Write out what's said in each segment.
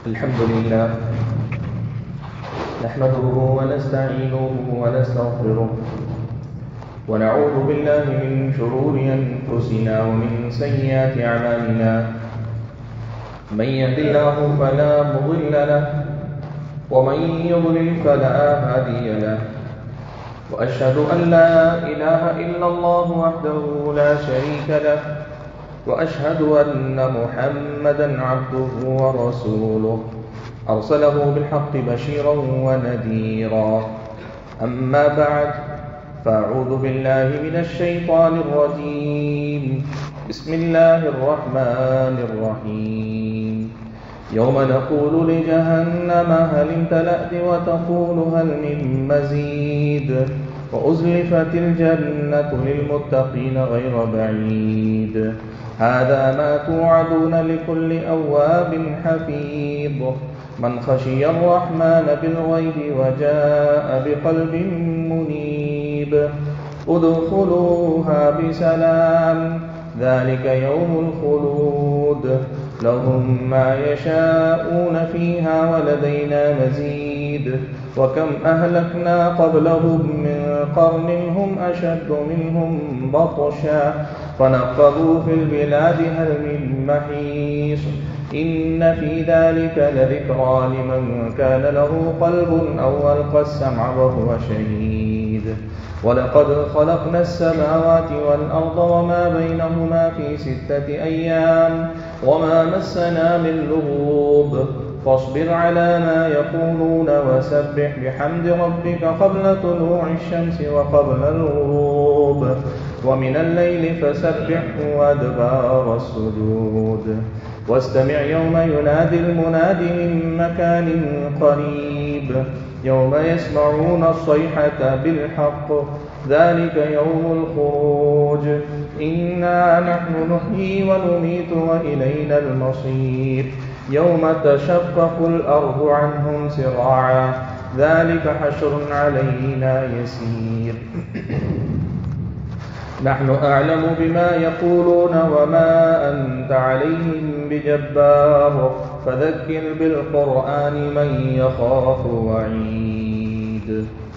الحمد لله نحمده ونستعينه ونستغفره ونعوذ بالله من شرور أنفسنا ومن سيئات أعمالنا من يهد الله فلا مضل له ومن يضلل فلا هادي له وأشهد أن لا إله إلا الله وحده لا شريك له وأشهد أن محمدا عبده ورسوله أرسله بالحق بشيرا ونذيرا أما بعد فأعوذ بالله من الشيطان الرجيم بسم الله الرحمن الرحيم يوم نقول لجهنم هل امتلأت وتقول هل من مزيد وأزلفت الجنة للمتقين غير بعيد هذا ما توعدون لكل أواب حفيظ من خشي الرحمن بالغيب وجاء بقلب منيب ادخلوها بسلام ذلك يوم الخلود لهم ما يشاءون فيها ولدينا مزيد وكم أهلكنا قبلهم من قرن هم أشد منهم بطشا فنقبوا في البلاد هل من محيص إن في ذلك لذكرى لمن كان له قلب أو ألقى السمع وهو شهيد ولقد خلقنا السماوات والأرض وما بينهما في 6 أيام وما مسنا من لغوب فاصبر على ما يقولون وسبح بحمد ربك قبل طلوع الشمس وقبل الغروب ومن الليل فسبحه وأدبار السجود واستمع يوم ينادي المناد من مكان قريب يوم يسمعون الصيحة بالحق ذلك يوم الخروج إنا نحن نحيي ونميت وإلينا المصير يوم تشقق الأرض عنهم سراعا ذلك حشر علينا يسير نحن أعلم بما يقولون وما أنت عليهم بجبار فذكر بالقرآن من يخاف وعيد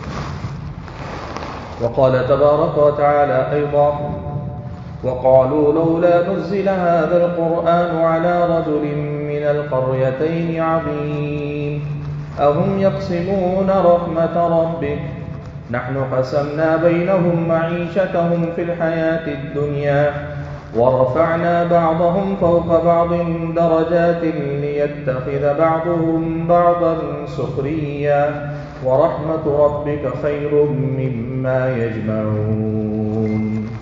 وقال تبارك وتعالى أيضا وقالوا لولا نزل هذا القرآن على رجل من القريتين عظيم أهم يقسمون رحمة ربك نحن قسمنا بينهم معيشتهم في الحياة الدنيا ورفعنا بعضهم فوق بعض درجات ليتخذ بعضهم بعضا سخريا ورحمة ربك خير مما يجمعون.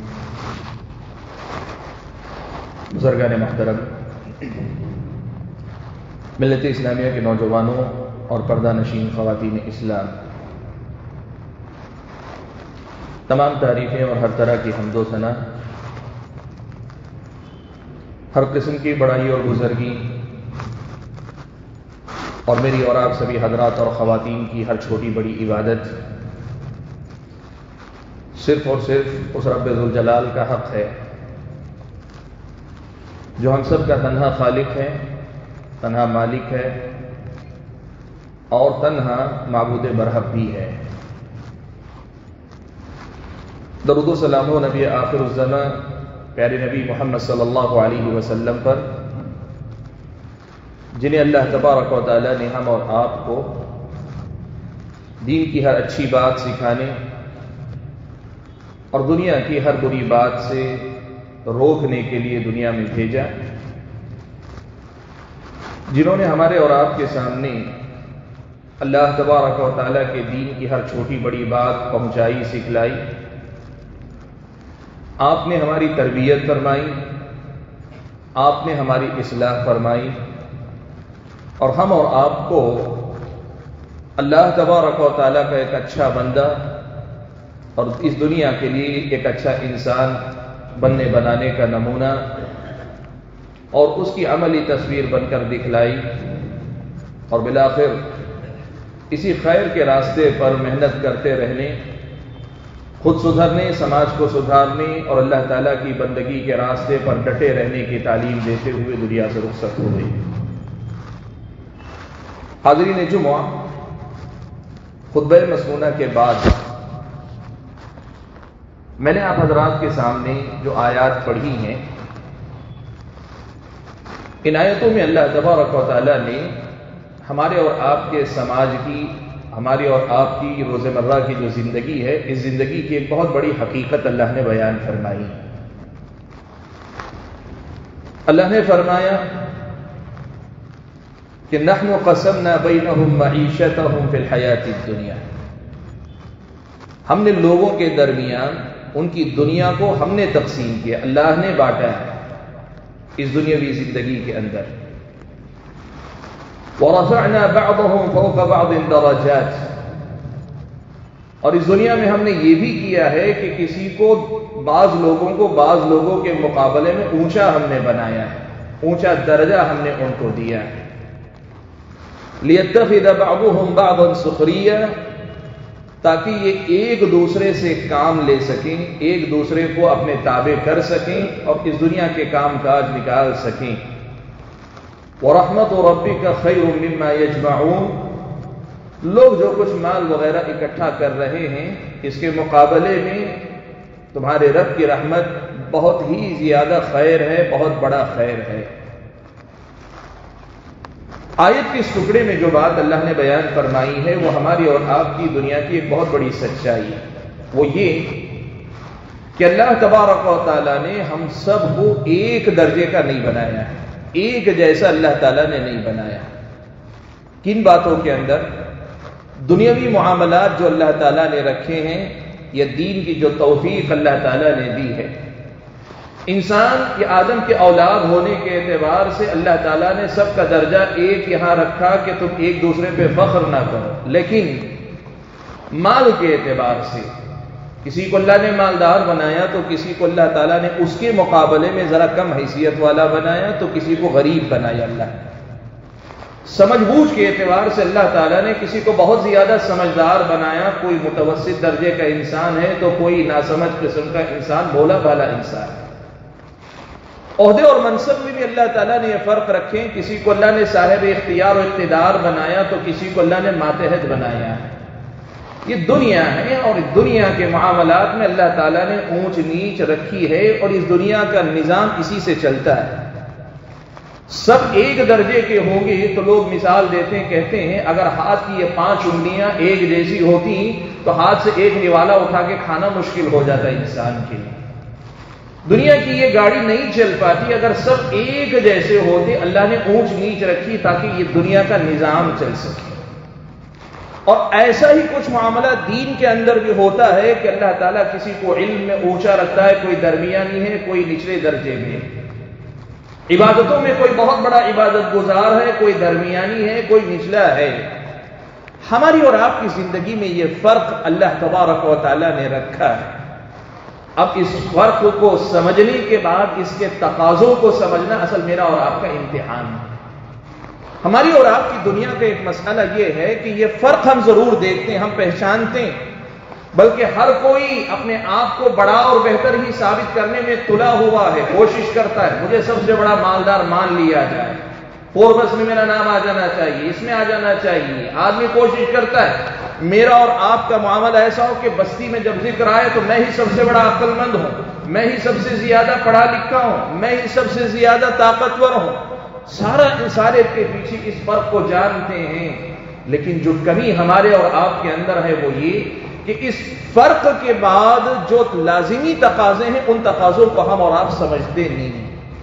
بزرگان محترم، ملت اسلامیہ کے نوجوانوں اور پردہ نشین خواتین اسلام، تمام تعریفیں اور ہر طرح کی حمد و ثنا، ہر قسم کی بڑائی اور بزرگی اور میری اور آپ سبھی حضرات اور خواتین کی ہر چھوٹی بڑی عبادت صرف اور صرف اس رب ذوالجلال کا حق ہے جو ہم سب کا تنہا خالق ہے، تنہا مالک ہے اور تنہا معبود برحق بھی ہے۔ درود و سلام و نبی آخر الزمان پیارے نبی محمد صلی اللہ علیہ وسلم پر، جنہیں اللہ تبارک و تعالی نے ہم اور آپ کو دین کی ہر اچھی بات سکھانے اور دنیا کی ہر بری بات سے روکنے کے لیے دنیا میں بھیجا، جنہوں نے ہمارے اور آپ کے سامنے اللہ تبارک و تعالی کے دین کی ہر چھوٹی بڑی بات پہنچائی، سکھلائی۔ آپ نے ہماری تربیت فرمائی، آپ نے ہماری اصلاح فرمائی، اور ہم اور آپ کو اللہ تبارک و تعالیٰ کا ایک اچھا بندہ اور اس دنیا کے لیے ایک اچھا انسان بننے بنانے کا نمونہ اور اس کی عملی تصویر بن کر دکھلائی، اور بالآخر اسی خیر کے راستے پر محنت کرتے رہنے، خود سدھرنے، سماج کو سدھارنے اور اللہ تعالیٰ کی بندگی کے راستے پر ڈٹے رہنے کی تعلیم دیتے ہوئے دنیا سے رخصت ہو گئی۔ حاضرین جمعہ، خطبہ مسنونہ کے بعد میں نے آپ حضرات کے سامنے جو آیات پڑھی ہیں، ان آیتوں میں اللہ تبارک و تعالیٰ نے ہمارے اور آپ کے سماج کی، ہماری اور آپ کی روزمرہ کی جو زندگی ہے، اس زندگی کی ایک بہت بڑی حقیقت اللہ نے بیان فرمائی۔ اللہ نے فرمایا کہ نحن قسمنا بینہم معیشتہم فی الحیات الدنیا، ہم نے لوگوں کے درمیان ان کی دنیا کو ہم نے تقسیم کیا، اللہ نے بانٹا ہے اس دنیاوی زندگی کے اندر۔ وَرَفَعْنَا بَعْضَهُمْ فَوْقَ بَعْضٍ دَرَجَاتٍ، اور اس دنیا میں ہم نے یہ بھی کیا ہے کہ کسی کو، بعض لوگوں کو بعض لوگوں کے مقابلے میں اونچا ہم نے بنایا ہے، اونچا درجہ ہم نے ان کو دیا ہے۔ لِيَتَّخِذَ بَعْضُهُمْ بَعْضًا سُخْرِيًّا، تاکہ یہ ایک دوسرے سے کام لے سکیں، ایک دوسرے کو اپنے تابع کر سکیں اور اس دنیا کے کام کاج نکال سکیں۔ وَرَحْمَةُ رَبِّكَ خَيْرٌ مِّمَّا يَجْمَعُونَ، لوگ جو کچھ مال وغیرہ اکٹھا کر رہے ہیں، اس کے مقابلے میں تمہارے رب کی رحمت بہت ہی زیادہ خیر ہے، بہت بڑا خیر ہے۔ آیت کے اس ٹکڑے میں جو بات اللہ نے بیان فرمائی ہے، وہ ہماری اور آپ کی دنیا کی ایک بہت بڑی سچائی ہے۔ وہ یہ کہ اللہ تبارک و تعالیٰ نے ہم سب کو ایک درجے کا نہیں بنایا ہے، ایک جیسا اللہ تعالیٰ نے نہیں بنایا۔ کن باتوں کے اندر؟ دنیاوی معاملات جو اللہ تعالیٰ نے رکھے ہیں، یا دین کی جو توفیق اللہ تعالیٰ نے دی ہے، انسان یا آدم کے اولاد ہونے کے اعتبار سے اللہ تعالیٰ نے سب کا درجہ ایک یہاں رکھا کہ تم ایک دوسرے پہ فخر نہ کرو، لیکن مال کے اعتبار سے کسی کو اللہ نے مالدار بنایا تو کسی کو اللہ تعالیٰ نے اس کے مقابلے میں ذرا کم حیثیت والا بنایا، تو کسی کو غریب بنایا اللہ نے۔ سمجھ بوجھ کے اعتبار سے اللہ تعالیٰ نے کسی کو بہت زیادہ سمجھدار بنایا، کوئی متوسط درجے کا انسان ہے تو کوئی ناسمجھ قسم کا انسان، بھولا بھالا انسان ہے۔ عہدے اور منصب میں بھی اللہ تعالیٰ نے یہ فرق رکھے، کسی کو اللہ نے صاحب اختیار و اقتدار بنایا تو کسی کو اللہ نے ماتحت بنایا ہے۔ یہ دنیا ہے اور اس دنیا کے معاملات میں اللہ تعالیٰ نے اونچ نیچ رکھی ہے، اور اس دنیا کا نظام اسی سے چلتا ہے۔ سب ایک درجے کے ہوں گے تو لوگ مثال دیتے ہیں، کہتے ہیں اگر ہاتھ کی یہ 5 انگلیاں ایک جیسی ہوتی تو ہاتھ سے ایک نوالا اٹھا کے کھانا مشکل ہو جاتا ہے انسان کے لیے۔ دنیا کی یہ گاڑی نہیں چل پاتی اگر سب ایک جیسے ہوتے۔ اللہ نے اونچ نیچ رکھی تاکہ یہ دنیا کا نظام چل سکے۔ اور ایسا ہی کچھ معاملہ دین کے اندر بھی ہوتا ہے کہ اللہ تعالیٰ کسی کو علم میں اونچا رکھتا ہے، کوئی درمیانی ہے، کوئی نچلے درجے میں۔ عبادتوں میں کوئی بہت بڑا عبادت گزار ہے، کوئی درمیانی ہے، کوئی نچلا ہے۔ ہماری اور آپ کی زندگی میں یہ فرق اللہ تبارک و تعالیٰ نے رکھا ہے۔ اب اس فرق کو سمجھنے کے بعد اس کے تقاضوں کو سمجھنا اصل میرا اور آپ کا امتحان ہے۔ ہماری اور آپ کی دنیا کا ایک مسئلہ یہ ہے کہ یہ فرق ہم ضرور دیکھتے ہیں، ہم پہچانتے ہیں، بلکہ ہر کوئی اپنے آپ کو بڑا اور بہتر ہی ثابت کرنے میں تلا ہوا ہے، کوشش کرتا ہے مجھے سب سے بڑا مالدار مان لیا جائے، فوربس میں میرا نام آ جانا چاہیے، اس میں آ جانا چاہیے۔ آدمی کوشش کرتا ہے میرا اور آپ کا معاملہ ایسا ہو کہ بستی میں جب ذکر آئے تو میں ہی سب سے بڑا عقل مند ہوں، میں ہی سب سے زیادہ پڑھا لکھا ہوں، میں ہی سب سے زیادہ طاقتور ہوں۔ سارا انسانیت کے پیچھے اس فرق کو جانتے ہیں، لیکن جو کمی ہمارے اور آپ کے اندر ہے وہ یہ کہ اس فرق کے بعد جو لازمی تقاضے ہیں ان تقاضوں کو ہم اور آپ سمجھتے نہیں۔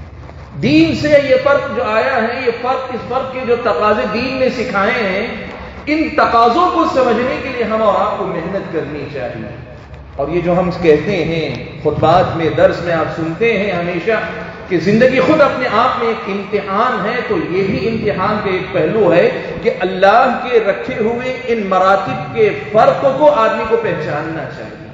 دین سے یہ فرق جو آیا ہے، یہ فرق، اس فرق کے جو تقاضے دین نے سکھائے ہیں، ان تقاضوں کو سمجھنے کے لیے ہم اور آپ کو محنت کرنی چاہیے۔ اور یہ جو ہم کہتے ہیں خطبات میں، درس میں آپ سنتے ہیں ہمیشہ کہ زندگی خود اپنے آپ میں ایک امتحان ہے، تو یہ بھی امتحان کا ایک پہلو ہے کہ اللہ کے رکھے ہوئے ان مراتب کے فرق کو آدمی کو پہچاننا چاہیے۔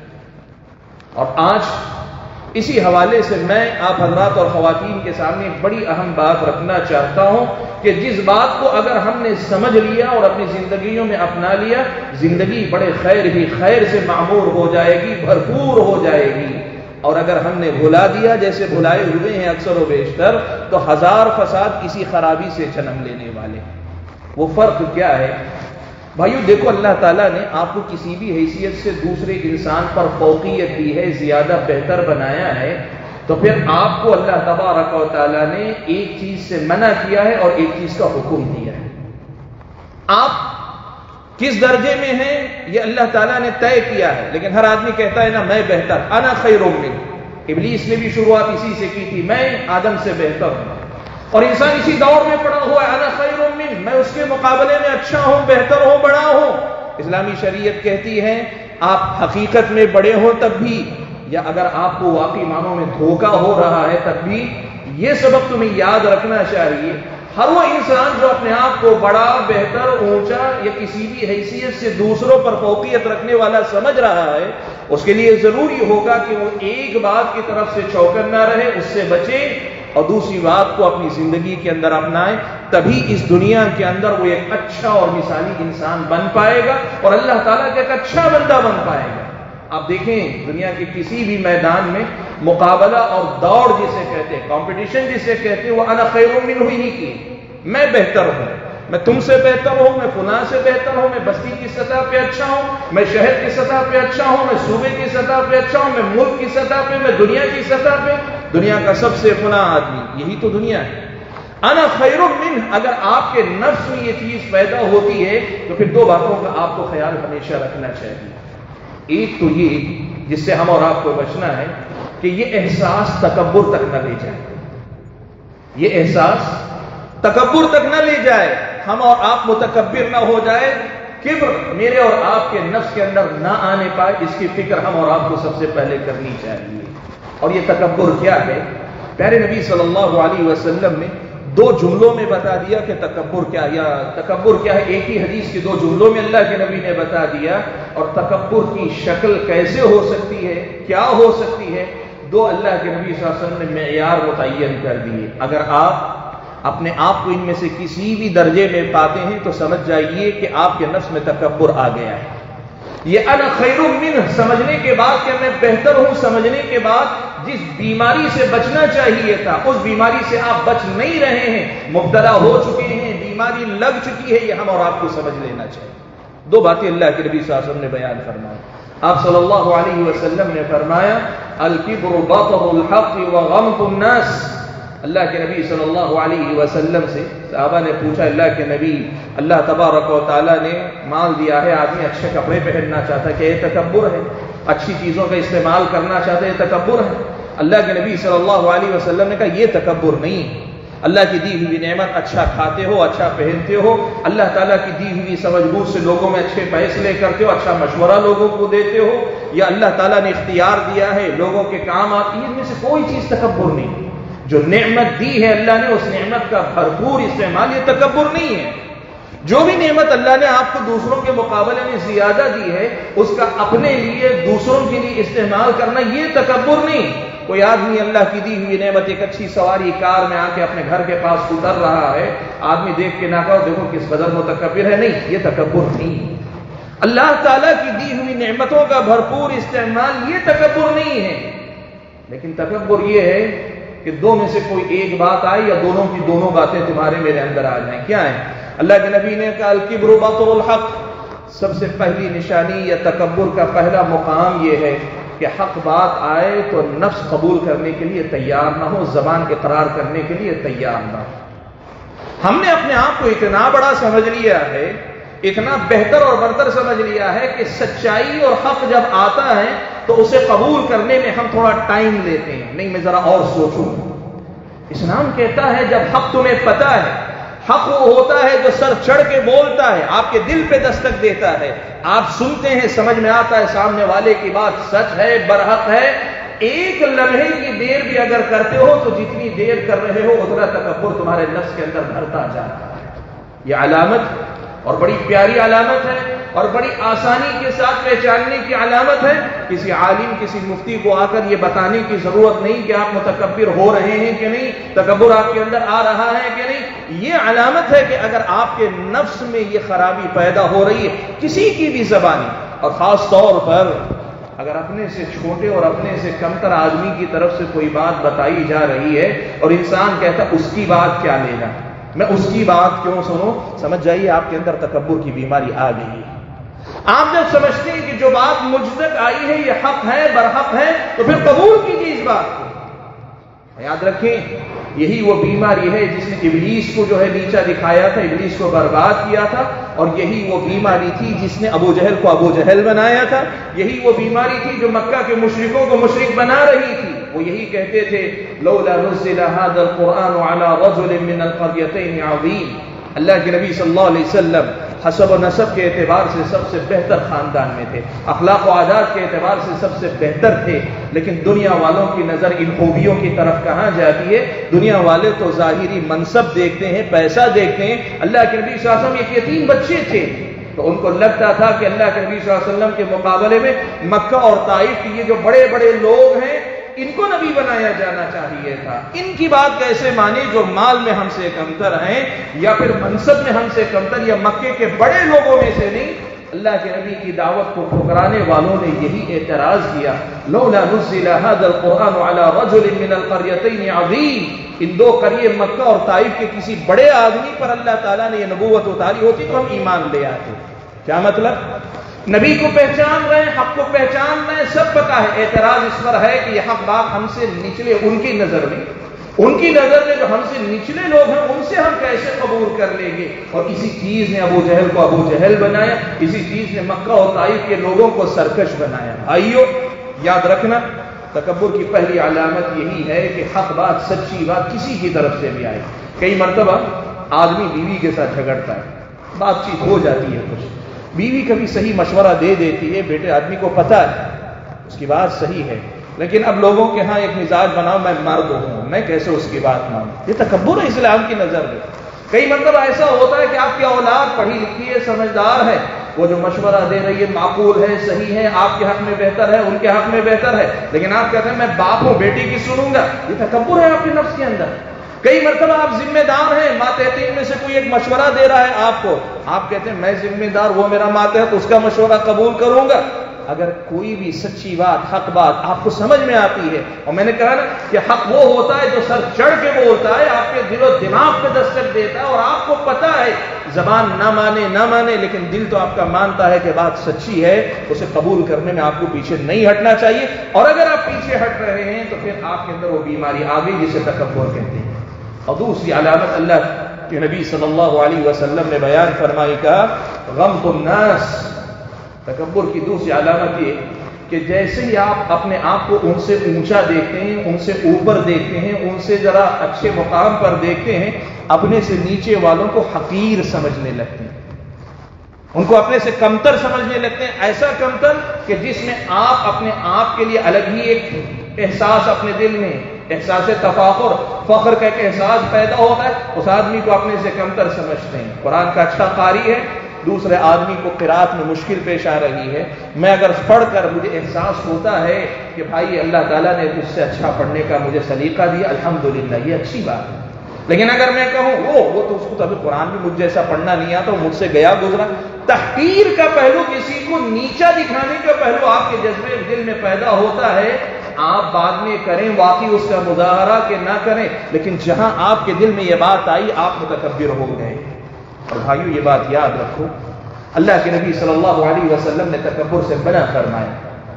اور آج اسی حوالے سے میں آپ حضرات اور خواتین کے سامنے ایک بڑی اہم بات رکھنا چاہتا ہوں کہ جس بات کو اگر ہم نے سمجھ لیا اور اپنی زندگیوں میں اپنا لیا، زندگی بڑے خیر ہی خیر سے معمور ہو جائے گی، بھرپور ہو جائے گی۔ اور اگر ہم نے بھلا دیا، جیسے بھلائے ہوئے ہیں اکثر و بیشتر، تو ہزار فساد کسی خرابی سے جنم لینے والے۔ وہ فرق کیا ہے؟ بھائیو دیکھو، اللہ تعالیٰ نے آپ کو کسی بھی حیثیت سے دوسرے انسان پر فوقیت دی ہے، زیادہ بہتر بنایا ہے، تو پھر آپ کو اللہ تبارک و تعالیٰ نے ایک چیز سے منع کیا ہے اور ایک چیز کا حکم دیا ہے۔ آپ کس درجے میں ہیں یہ اللہ تعالیٰ نے طے کیا ہے، لیکن ہر آدمی کہتا ہے نا میں بہتر، انا خیر من۔ ابلیس نے بھی شروعات اسی سے کی تھی، میں آدم سے بہتر ہوں، اور انسان اسی دور میں پڑا ہوا ہے، انا خیر من، میں اس کے مقابلے میں اچھا ہوں، بہتر ہوں، بڑا ہوں۔ اسلامی شریعت کہتی ہے آپ حقیقت میں بڑے ہوں تب بھی، یا اگر آپ کو واقعی معنوں میں دھوکہ ہو رہا ہے تب بھی، یہ سبق تمہیں یاد رکھنا چاہیے۔ ہر وہ انسان جو اپنے آپ کو بڑا، بہتر، اونچا یا کسی بھی حیثیت سے دوسروں پر فوقیت رکھنے والا سمجھ رہا ہے، اس کے لیے ضروری ہوگا کہ وہ ایک بات کی طرف سے چوکن نہ رہے، اس سے بچے، اور دوسری بات کو اپنی زندگی کے اندر اپنائے، تبھی اس دنیا کے اندر وہ ایک اچھا اور مثالی انسان بن پائے گا اور اللہ تعالیٰ کا ایک اچھا بندہ بن پائے گا۔ آپ دیکھیں دنیا کے کسی بھی میدان میں مقابلہ اور دوڑ جسے کہتے ہیں، کمپٹیشن جسے کہتے ہیں، وہ انا خیر منہ ہی کی، میں بہتر ہوں، میں تم سے بہتر ہوں، میں فلاں سے بہتر ہوں، میں بستی کی سطح پہ اچھا ہوں، میں شہر کی سطح پہ اچھا ہوں، میں صوبے کی سطح پہ اچھا ہوں، میں ملک کی سطح پہ، میں دنیا کی سطح پہ دنیا کا سب سے فلاں آدمی، یہی تو دنیا ہے۔ انا خیر منہ، اگر آپ کے نفس میں یہ چیز پیدا ہوتی ہے تو پھر دو باتوں کا آپ کو خیال ہمیشہ رکھنا چاہیے۔ ایک تو یہ جس سے ہم اور آپ کو بچنا ہے کہ یہ احساس تکبر تک نہ لے جائے، یہ احساس تکبر تک نہ لے جائے، ہم اور آپ متکبر نہ ہو جائے، کبر میرے اور آپ کے نفس کے اندر نہ آنے پائے، اس کی فکر ہم اور آپ کو سب سے پہلے کرنی چاہیے۔ اور یہ تکبر کیا ہے؟ پیارے نبی صلی اللہ علیہ وسلم نے دو جملوں میں بتا دیا کہ تکبر کیا ہے، یا تکبر کیا ہے، ایک ہی حدیث کے دو جملوں میں اللہ کے نبی نے بتا دیا، اور تکبر کی شکل کیسے ہو سکتی ہے، کیا ہو سکتی ہے، دو اللہ کے نبی صلی اللہ علیہ وسلم نے معیار متعین کر دیے۔ اگر آپ اپنے آپ کو ان میں سے کسی بھی درجے میں پاتے ہیں تو سمجھ جائیے کہ آپ کے نفس میں تکبر آ گیا ہے۔ یہ انا خیر منہ سمجھنے کے بعد کہ میں بہتر ہوں سمجھنے کے بعد جس بیماری سے بچنا چاہیے تھا اس بیماری سے آپ بچ نہیں رہے ہیں، مبتلا ہو چکے ہیں، بیماری لگ چکی ہے، یہ ہم اور آپ کو سمجھ لینا چاہیے۔ دو باتیں اللہ کے نبی صلی اللہ علیہ وسلم نے بیان فرمائی۔ آپ صلی اللہ علیہ وسلم نے فرمایا الکبر بطر الحق وغمط الناس۔ اللہ کے نبی صلی اللہ علیہ وسلم سے صحابہ نے پوچھا اللہ کے نبی، اللہ تبارک و تعالیٰ نے مال دیا ہے، آدمی اچھے کپڑے پہننا چاہتا ہے، کہ یہ تکبر ہے؟ اچھی چیزوں کا استعمال کرنا چاہتے ہیں، تکبر ہے؟ اللہ کے نبی صلی اللہ علیہ وسلم نے کہا یہ تکبر نہیں ہے، اللہ کی دی ہوئی نعمت، اچھا کھاتے ہو، اچھا پہنتے ہو، اللہ تعالیٰ کی دی ہوئی سمجھ بوجھ سے لوگوں میں اچھے فیصلے کرتے ہو، اچھا مشورہ لوگوں کو دیتے ہو، یا اللہ تعالیٰ نے اختیار دیا ہے لوگوں کے کام آتی ہے، ان میں سے کوئی چیز تکبر نہیں۔ جو نعمت دی ہے اللہ نے اس نعمت کا بھرپور استعمال، یہ تکبر نہیں ہے۔ جو بھی نعمت اللہ نے آپ کو دوسروں کے مقابلے میں زیادہ دی ہے اس کا اپنے لیے دوسروں کے لیے استعمال کرنا یہ تکبر نہیں۔ کوئی آدمی اللہ کی دی ہوئی نعمت، ایک اچھی سواری کار میں آ کے اپنے گھر کے پاس اتر رہا ہے، آدمی دیکھ کے نہ کہو دیکھو کس قدر متکبر ہے، نہیں، یہ تکبر نہیں۔ اللہ تعالیٰ کی دی ہوئی نعمتوں کا بھرپور استعمال یہ تکبر نہیں ہے۔ لیکن تکبر یہ ہے کہ دو میں سے کوئی ایک بات آئی یا دونوں کی دونوں باتیں تمہارے میرے اندر آ جائیں۔ کیا ہے؟ اللہ کے نبی نے کہا الکبر بطر الحق، سب سے پہلی نشانی یا تکبر کا پہلا مقام یہ ہے کہ حق بات آئے تو نفس قبول کرنے کے لیے تیار نہ ہو، زبان اقرار کرنے کے لیے تیار نہ ہو۔ ہم نے اپنے آپ کو اتنا بڑا سمجھ لیا ہے، اتنا بہتر اور برتر سمجھ لیا ہے کہ سچائی اور حق جب آتا ہے تو اسے قبول کرنے میں ہم تھوڑا ٹائم لیتے ہیں، نہیں میں ذرا اور سوچوں۔ اسلام کہتا ہے جب حق تمہیں پتا ہے، حق وہ ہوتا ہے جو سر چڑھ کے بولتا ہے، آپ کے دل پہ دستک دیتا ہے، آپ سنتے ہیں، سمجھ میں آتا ہے سامنے والے کی بات سچ ہے، برحق ہے، ایک لمحے کی دیر بھی اگر کرتے ہو تو جتنی دیر کر رہے ہو اتنا تکبر تمہارے نفس کے اندر بھرتا جاتا ہے۔ یہ علامت اور بڑی پیاری علامت ہے اور بڑی آسانی کے ساتھ پہچاننے کی علامت ہے۔ کسی عالم، کسی مفتی کو آ کر یہ بتانے کی ضرورت نہیں کہ آپ متکبر ہو رہے ہیں کہ نہیں، تکبر آپ کے اندر آ رہا ہے کہ نہیں۔ یہ علامت ہے کہ اگر آپ کے نفس میں یہ خرابی پیدا ہو رہی ہے کسی کی بھی زبانی، اور خاص طور پر اگر اپنے سے چھوٹے اور اپنے سے کمتر آدمی کی طرف سے کوئی بات بتائی جا رہی ہے اور انسان کہتا اس کی بات کیا لینا، میں اس کی بات کیوں سنوں؟ سمجھ جائیے آپ کے اندر تکبر کی بیماری آ گئی ہے۔ آپ جب سمجھتے ہیں کہ جو بات مجھ تک آئی ہے یہ حق ہے، برحق ہے، تو پھر قبول کیجیے اس بات کو۔ یاد رکھیں یہی وہ بیماری ہے جس نے ابلیس کو جو ہے نیچا دکھایا تھا، ابلیس کو برباد کیا تھا، اور یہی وہ بیماری تھی جس نے ابو جہل کو ابو جہل بنایا تھا، یہی وہ بیماری تھی جو مکہ کے مشرکوں کو مشرک بنا رہی تھی۔ وہ یہی کہتے تھے لولا نزل هذا القرآن على رجل من القريتين عظيم۔ اللہ کے نبی صلی اللہ علیہ وسلم حسب و نسب کے اعتبار سے سب سے بہتر خاندان میں تھے، اخلاق و عادات کے اعتبار سے سب سے بہتر تھے، لیکن دنیا والوں کی نظر ان خوبیوں کی طرف کہاں جاتی ہے؟ دنیا والے تو ظاہری منصب دیکھتے ہیں، پیسہ دیکھتے ہیں۔ اللہ کے نبی صلی اللہ علیہ وسلم ایک یتیم بچے تھے، تو ان کو لگتا تھا کہ اللہ کے نبی صلی اللہ علیہ وسلم کے مقابلے میں مکہ اور طائف کے یہ جو بڑے بڑے لوگ ہیں ان کو نبی بنایا جانا چاہیے تھا۔ ان کی بات کیسے مانی جو مال میں ہم سے کمتر ہیں، یا پھر منصب میں ہم سے کمتر، یا مکے کے بڑے لوگوں میں سے نہیں۔ اللہ کے نبی کی دعوت کو ٹھکرانے والوں نے یہی اعتراض کیا لولا نزل هذا القرآن على رجل من القريتين عظيم۔ ان دو قریے مکہ اور طائف کے کسی بڑے آدمی پر اللہ تعالیٰ نے یہ نبوت اتاری ہوتی تو ہم ایمان لے آتے۔ کیا مطلب؟ نبی کو پہچان رہے ہیں، حق کو پہچان رہے ہیں، سب پتا ہے، اعتراض اس پر ہے کہ یہ حق بات ہم سے نچلے، ان کی نظر میں جو ہم سے نچلے لوگ ہیں ان سے ہم کیسے قبول کر لیں گے؟ اور اسی چیز نے ابو جہل کو ابو جہل بنایا، اسی چیز نے مکہ اور طائف کے لوگوں کو سرکش بنایا۔ بھائیو یاد رکھنا تکبر کی پہلی علامت یہی ہے کہ حق بات، سچی بات کسی کی طرف سے بھی آئے۔ کئی مرتبہ آدمی بیوی کے ساتھ جھگڑتا ہے، بات چیت ہو جاتی ہے کچھ، بیوی کبھی صحیح مشورہ دے دیتی ہے، بیٹے آدمی کو پتا ہے اس کی بات صحیح ہے، لیکن اب لوگوں کے ہاں ایک مزاج بناؤ میں مرد ہوں، میں کیسے اس کی بات مانوں؟ یہ تکبر ہے اسلام کی نظر میں۔ کئی مرتبہ ایسا ہوتا ہے کہ آپ کی اولاد پڑھی لکھی ہے، سمجھدار ہے، وہ جو مشورہ دے رہی ہے معقول ہے، صحیح ہے، آپ کے حق میں بہتر ہے، ان کے حق میں بہتر ہے، لیکن آپ کہتے ہیں میں باپ ہوں بیٹی کی سنوں گا۔ یہ تکبر ہے آپ کے نفس کے اندر۔ کئی مرتبہ آپ ذمہ دار ہیں، ماتحتین میں سے کوئی ایک مشورہ دے رہا ہے آپ کو، آپ کہتے ہیں میں ذمہ دار، وہ میرا ماتحت، اس کا مشورہ قبول کروں گا۔ اگر کوئی بھی سچی بات، حق بات آپ کو سمجھ میں آتی ہے، اور میں نے کہا نا کہ حق وہ ہوتا ہے جو سر چڑھ کے بولتا ہے، آپ کے دل و دماغ پہ دستک دیتا ہے، اور آپ کو پتا ہے زبان نہ مانے لیکن دل تو آپ کا مانتا ہے کہ بات سچی ہے، اسے قبول کرنے میں آپ کو پیچھے نہیں ہٹنا چاہیے۔ اور اگر آپ پیچھے ہٹ رہے ہیں تو پھر آپ کے اندر وہ بیماری آ گئی جسے تکبر کہتے ہیں۔ اور دوسری علامت اللہ کے نبی صلی اللہ علیہ وسلم نے بیان فرمائی کا غمط الناس۔ تکبر کی دوسری علامت یہ کہ جیسے ہی آپ اپنے آپ کو ان سے اونچا دیکھتے ہیں، ان سے اوپر دیکھتے ہیں، ان سے ذرا اچھے مقام پر دیکھتے ہیں، اپنے سے نیچے والوں کو حقیر سمجھنے لگتے ہیں، ان کو اپنے سے کمتر سمجھنے لگتے ہیں، ایسا کمتر کہ جس میں آپ اپنے آپ کے لیے الگ ہی ایک احساس اپنے دل میں، احساس تفاخر، فخر کا ایک احساس پیدا ہوتا ہے، اس آدمی کو اپنے سے کمتر سمجھتے ہیں۔ قرآن کا اچھا قاری ہے، دوسرے آدمی کو قرات میں مشکل پیش آ رہی ہے، میں اگر پڑھ کر مجھے احساس ہوتا ہے کہ بھائی اللہ تعالیٰ نے تجھ سے اچھا پڑھنے کا مجھے سلیقہ دیا، الحمدللہ یہ اچھی بات ہے، لیکن اگر میں کہوں وہ تو اس کو ابھی قرآن بھی مجھ جیسا پڑھنا نہیں آتا، مجھ سے گیا گزرا، تحقیر کا پہلو، کسی کو نیچا دکھانے کا پہلو آپ کے جذبے دل میں پیدا ہوتا ہے، آپ بعد میں کریں واقعی اس کا مظاہرہ کہ نہ کریں، لیکن جہاں آپ کے دل میں یہ بات آئی آپ متکبر ہو گئے۔ اور بھائیو یہ بات یاد رکھو، اللہ کے نبی صلی اللہ علیہ وسلم نے تکبر سے منع فرمایا۔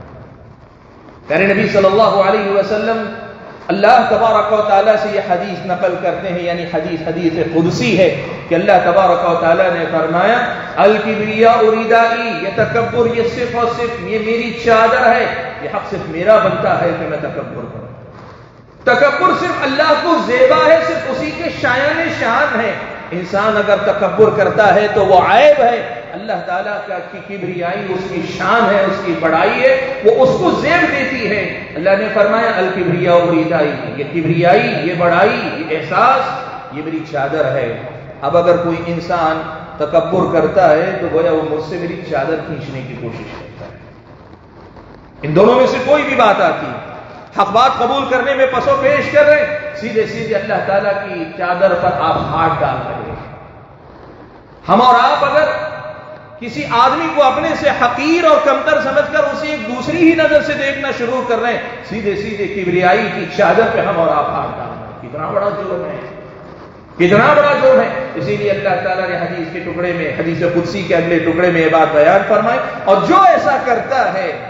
پیارے نبی صلی اللہ علیہ وسلم اللہ تبارک و تعالیٰ سے یہ حدیث نقل کرتے ہیں، یعنی حدیث قدسی ہے کہ اللہ تبارک و تعالیٰ نے فرمایا الکبریاء ردائی، یہ تکبر یہ صرف اور صرف یہ میری چادر ہے، یہ حق صرف میرا بنتا ہے کہ میں تکبر کروں۔ تکبر صرف اللہ کو زیبا ہے، صرف اسی کے شایان شان ہے۔ انسان اگر تکبر کرتا ہے تو وہ عیب ہے، اللہ تعالیٰ کی کبریائی اس کی شان ہے، اس کی بڑائی ہے، وہ اس کو زیب دیتی ہے۔ اللہ نے فرمایا الکبریاء ردائی، یہ کبریائی، یہ بڑائی، یہ احساس یہ میری چادر ہے۔ اب اگر کوئی انسان تکبر کرتا ہے تو گویا وہ مجھ سے میری چادر کھینچنے کی کوشش کرتا ہے۔ ان دونوں میں سے کوئی بھی بات آتی ہے، حق بات قبول کرنے میں پسو پیش کر رہے، سیدھے سیدھے اللہ تعالیٰ کی چادر پر آپ ہاتھ ڈال رہے ہیں۔ ہم اور آپ اگر کسی آدمی کو اپنے سے حقیر اور کمتر سمجھ کر اسے ایک دوسری ہی نظر سے دیکھنا شروع کر رہے ہیں، سیدھے سیدھے کبریائی کی چادر پہ ہم اور آپ ہاتھ ڈال رہے ہیں، کتنا بڑا جرم ہے۔ کتنا بڑا جرم ہے. اسی لیے اللہ تعالیٰ نے حدیث کے ٹکڑے میں، حدیث قدسی کے اگلے ٹکڑے میں یہ بات بیان فرمائی، اور جو ایسا کرتا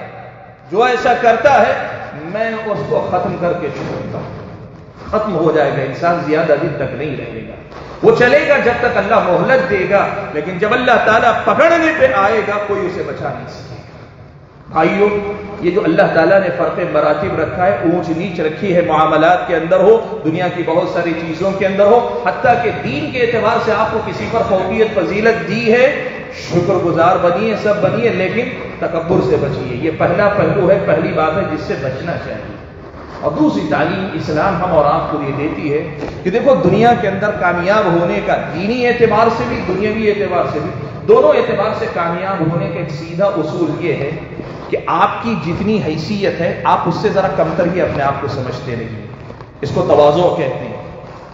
ہے میں اس کو ختم کر کے چھوڑتا ہوں. ختم ہو جائے گا انسان، زیادہ دن تک نہیں رہے گا. وہ چلے گا جب تک اللہ مہلت دے گا، لیکن جب اللہ تعالیٰ پکڑنے پہ آئے گا کوئی اسے بچا نہیں سکے. بھائیو، یہ جو اللہ تعالیٰ نے فرق مراتب رکھا ہے، اونچ نیچ رکھی ہے، معاملات کے اندر ہو، دنیا کی بہت ساری چیزوں کے اندر ہو، حتیٰ کہ دین کے اعتبار سے آپ کو کسی پر فوقیت فضیلت دی ہے، شکر گزار بنیے، سب بنیے، لیکن تکبر سے بچیے. یہ پہلا پہلو ہے، پہلی بات ہے جس سے بچنا چاہیے. اور دوسری تعلیم اسلام ہم اور آپ کو یہ دیتی ہے کہ دیکھو دنیا کے اندر کامیاب ہونے کا دینی اعتبار سے بھی، دنیاوی اعتبار سے بھی، دونوں اعتبار سے کامیاب ہونے کا ایک سیدھا اصول یہ ہے کہ آپ کی جتنی حیثیت ہے آپ اس سے ذرا کمتر ہی اپنے آپ کو سمجھتے رہیے. اس کو تواضع کہتے ہیں.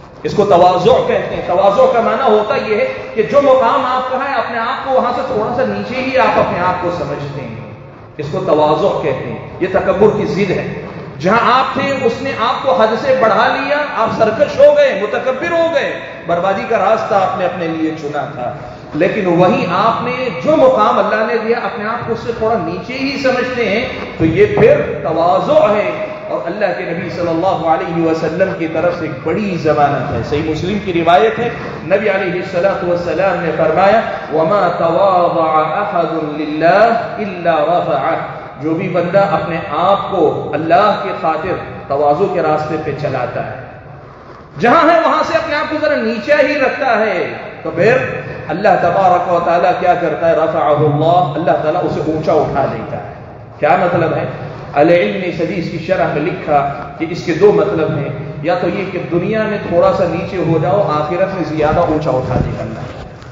تواضع کا معنی ہوتا یہ ہے کہ جو مقام آپ کا ہے اپنے آپ کو وہاں سے تھوڑا سا نیچے ہی آپ اپنے آپ کو سمجھتے ہیں. اس کو تواضع کہتے ہیں. یہ تکبر کی ضد ہے. جہاں آپ تھے اس نے آپ کو حد سے بڑھا لیا، آپ سرکش ہو گئے، متکبر ہو گئے، بربادی کا راستہ آپ نے اپنے لیے چنا تھا. لیکن وہیں آپ نے جو مقام اللہ نے دیا اپنے آپ کو اس سے تھوڑا نیچے ہی سمجھتے ہیں، تو یہ پھر تواضع ہے. اور اللہ کے نبی صلی اللہ علیہ وسلم کی طرف سے ایک بڑی ضمانت ہے. صحیح مسلم کی روایت ہے، نبی علیہ السلام نے فرمایا وَمَا تَوَاضَعَ أَحَدٌ لِلَّهِ إِلَّا رَفَعَهُ. جو بھی بندہ اپنے آپ کو اللہ کے خاطر تواضع کے راستے پہ چلاتا ہے، جہاں ہے وہاں سے اپنے آپ کو ذرا نیچے ہی رکھتا ہے، تو پھر اللہ تبارک و تعالیٰ کیا کرتا ہے؟ رفعہ اللہ، اللہ تعالیٰ اسے اونچا اٹھا دیتا ہے. کیا مطلب ہے؟ اہل علم نے اس حدیث کی شرح میں لکھا کہ اس کے دو مطلب ہیں. یا تو یہ کہ دنیا میں تھوڑا سا نیچے ہو جاؤ، آخرت میں زیادہ اونچا اٹھا دے گا اللہ.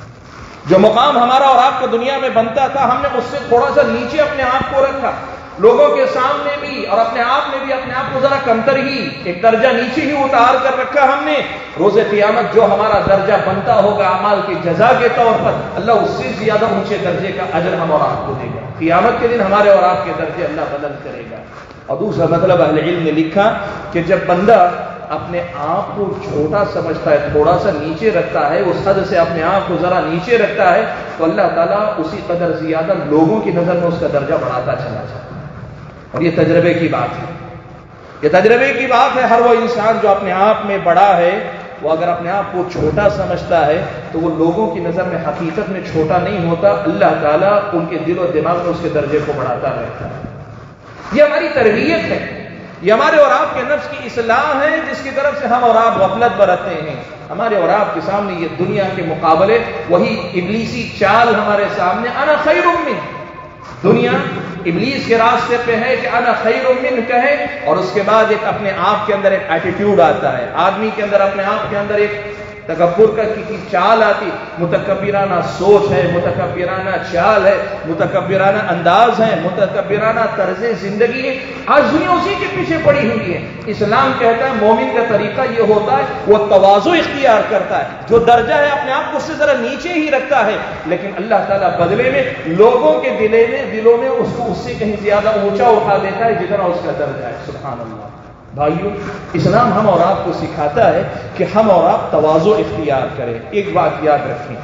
جو مقام ہمارا اور آپ کو دنیا میں بنتا تھا، ہم نے اس سے تھوڑا سا نیچے اپنے آپ کو رکھا. لوگوں کے سامنے بھی اور اپنے آپ میں بھی اپنے آپ کو ذرا کمتر ہی، ایک درجہ نیچے ہی اتار کر رکھا ہم نے. روز قیامت جو ہمارا درجہ بنتا ہوگا اعمال کی جزا کے طور پر، اللہ اس سے زیادہ اونچے درجے کا اجر ہم اور آپ کو دے گا. قیامت کے دن ہمارے اور آپ کے درجے اللہ بلند کرے گا. اور دوسرا مطلب اہل علم نے لکھا کہ جب بندہ اپنے آپ کو چھوٹا سمجھتا ہے، تھوڑا سا نیچے رکھتا ہے، اس حد سے اپنے آپ کو ذرا نیچے رکھتا ہے، تو اللہ تعالیٰ اسی قدر زیادہ لوگوں کی نظر میں اس کا درجہ بڑھاتا چلا جاتا ہے. اور یہ تجربے کی بات ہے. یہ تجربے کی بات ہے. ہر وہ انسان جو اپنے آپ میں بڑا ہے، وہ اگر اپنے آپ کو چھوٹا سمجھتا ہے تو وہ لوگوں کی نظر میں حقیقت میں چھوٹا نہیں ہوتا. اللہ تعالیٰ ان کے دل و دماغ میں اس کے درجے کو بڑھاتا رہتا ہے. یہ ہماری تربیت ہے، یہ ہمارے اور آپ کے نفس کی اصلاح ہے، جس کی طرف سے ہم اور آپ غفلت برتتے ہیں. ہمارے اور آپ کے سامنے یہ دنیا کے مقابلے وہی ابلیسی چال ہمارے سامنے، انا خیر من. دنیا ابلیس کے راستے پہ ہے کہ انا خیر من کہے، اور اس کے بعد ایک اپنے آپ کے اندر ایک ایٹیٹیوڈ آتا ہے، آدمی کے اندر اپنے آپ کے اندر ایک تکبر کی چال آتی. متکبرانہ سوچ ہے، متکبرانہ چال ہے، متکبرانہ انداز ہے، متکبرانہ طرز زندگی ہے. آج دنیا اسی کے پیچھے پڑی ہوئی ہے. اسلام کہتا ہے مومن کا طریقہ یہ ہوتا ہے وہ تواضع اختیار کرتا ہے، جو درجہ ہے اپنے آپ کو اس سے ذرا نیچے ہی رکھتا ہے، لیکن اللہ تعالیٰ بدلے میں لوگوں کے دلوں میں اس کو اس سے کہیں زیادہ اونچا اٹھا دیتا ہے جتنا اس کا درجہ ہے. سبحان اللہ. بھائیو، اسلام ہم اور آپ کو سکھاتا ہے کہ ہم اور آپ تواضع اختیار کریں. ایک بات یاد رکھیں،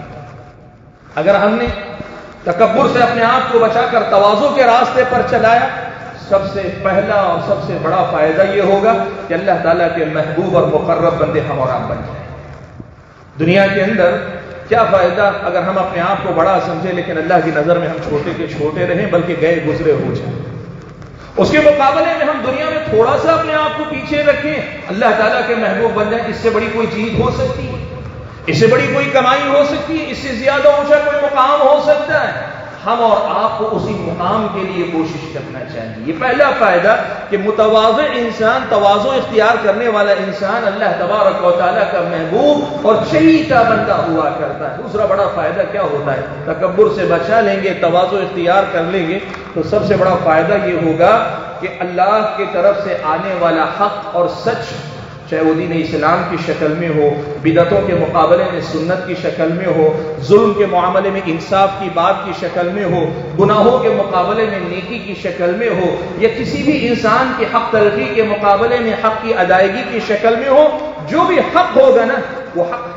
اگر ہم نے تکبر سے اپنے آپ کو بچا کر تواضع کے راستے پر چلایا، سب سے پہلا اور سب سے بڑا فائدہ یہ ہوگا کہ اللہ تعالیٰ کے محبوب اور مقرب بندے ہم اور آپ بن جائیں. دنیا کے اندر کیا فائدہ اگر ہم اپنے آپ کو بڑا سمجھیں لیکن اللہ کی نظر میں ہم چھوٹے کے چھوٹے رہیں بلکہ گئے گزرے ہو جائیں. اس کے مقابلے میں ہم دنیا میں تھوڑا سا اپنے آپ کو پیچھے رکھیں، اللہ تعالیٰ کے محبوب بن جائیں. اس سے بڑی کوئی چیز ہو سکتی ہے؟ اس سے بڑی کوئی کمائی ہو سکتی ہے؟ اس سے زیادہ اونچا کوئی مقام ہو سکتا ہے؟ ہم اور آپ کو اسی مقام کے لیے کوشش کرنا چاہیے. یہ پہلا فائدہ کہ متواضع انسان، تواضع اختیار کرنے والا انسان اللہ تبارک و تعالیٰ کا محبوب اور چہیتا بندہ ہوا کرتا ہے. دوسرا بڑا فائدہ کیا ہوتا ہے؟ تکبر سے بچا لیں گے، تواضع اختیار کر لیں گے تو سب سے بڑا فائدہ یہ ہوگا کہ اللہ کی طرف سے آنے والا حق اور سچ، چاہے وہ دین اسلام کی شکل میں ہو، بدعتوں کے مقابلے میں سنت کی شکل میں ہو، ظلم کے معاملے میں انصاف کی بات کی شکل میں ہو، گناہوں کے مقابلے میں نیکی کی شکل میں ہو، یا کسی بھی انسان کی حق تلقی کے مقابلے میں حق کی ادائیگی کی شکل میں ہو، جو بھی حق ہوگا نا وہ حق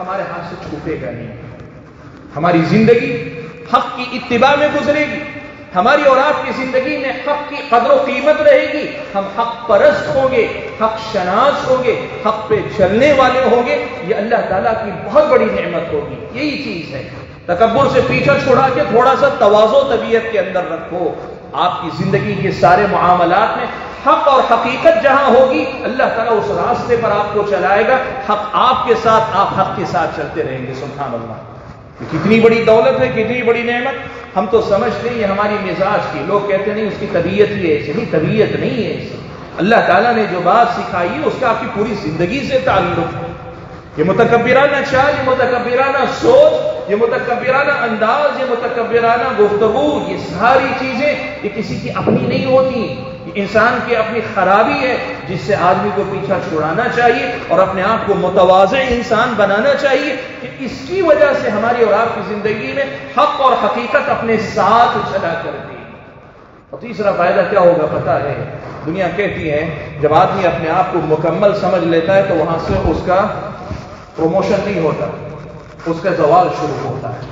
ہمارے ہاتھ سے چھوٹے گا نہیں. ہماری زندگی حق کی اتباع میں گزرے گی. ہماری اور آپ کی زندگی میں حق کی قدر و قیمت رہے گی. ہم حق پرست ہوں گے, حق شناس ہوں گے, حق پہ چلنے والے ہوں گے. یہ اللہ تعالیٰ کی بہت بڑی نعمت ہوگی. یہی چیز ہے. تکبر سے پیچھا چھڑا کے تھوڑا سا تواضع طبیعت کے اندر رکھو. آپ کی زندگی کے سارے معاملات میں حق اور حقیقت جہاں ہوگی, اللہ تعالیٰ اس راستے پر آپ کو چلائے گا. حق آپ کے ساتھ, آپ حق کے ساتھ چلتے رہیں گے. سبحان اللہ. یہ کتنی بڑی دولت ہے, کتنی بڑی نعمت. ہم تو سمجھتے ہیں یہ ہماری مزاج کی. لوگ کہتے نہیں اس کی طبیعت ہی ایسی. نہیں, طبیعت نہیں ہے ایسی. اللہ تعالیٰ نے جو بات سکھائی ہے اس کا آپ کی پوری زندگی سے تعلق ہے. یہ متکبرانہ چال, یہ متکبرانہ سوچ, یہ متکبرانہ انداز, یہ متکبرانہ گفتگو, یہ ساری چیزیں یہ کسی کی اپنی نہیں ہوتی. یہ انسان کی اپنی خرابی ہے جس سے آدمی کو پیچھا چھڑانا چاہیے اور اپنے آپ کو متواضع انسان بنانا چاہیے کہ اس کی وجہ سے ہماری اور آپ کی زندگی میں حق اور حقیقت اپنے ساتھ چلا کرتی. اور تیسرا فائدہ کیا ہوگا پتا ہے؟ دنیا کہتی ہے جب آدمی اپنے آپ کو مکمل سمجھ لیتا ہے تو وہاں سے اس کا پروموشن نہیں ہوتا, اس کا زوال شروع ہوتا ہے.